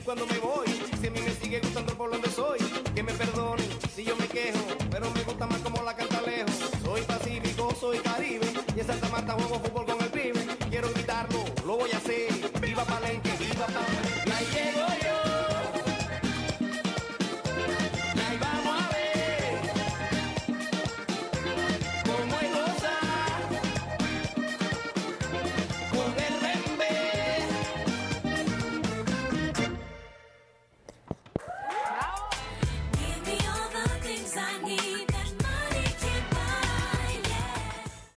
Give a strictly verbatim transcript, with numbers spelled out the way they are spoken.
cuando me voy. Si a mí me sigue gustando por donde soy, que me perdonen si yo me quejo, pero me gusta más como la canta lejos. Soy pacífico, soy caribe, y en Santa Marta juego fútbol con